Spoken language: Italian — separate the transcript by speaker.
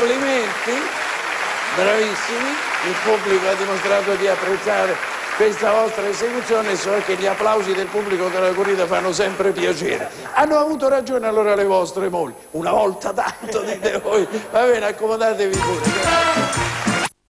Speaker 1: complimenti, bravissimi, il pubblico ha dimostrato di apprezzare questa vostra esecuzione e so che gli applausi del pubblico della corrida fanno sempre piacere. Hanno avuto ragione allora le vostre mogli, una volta tanto dite voi, va bene, accomodatevi pure.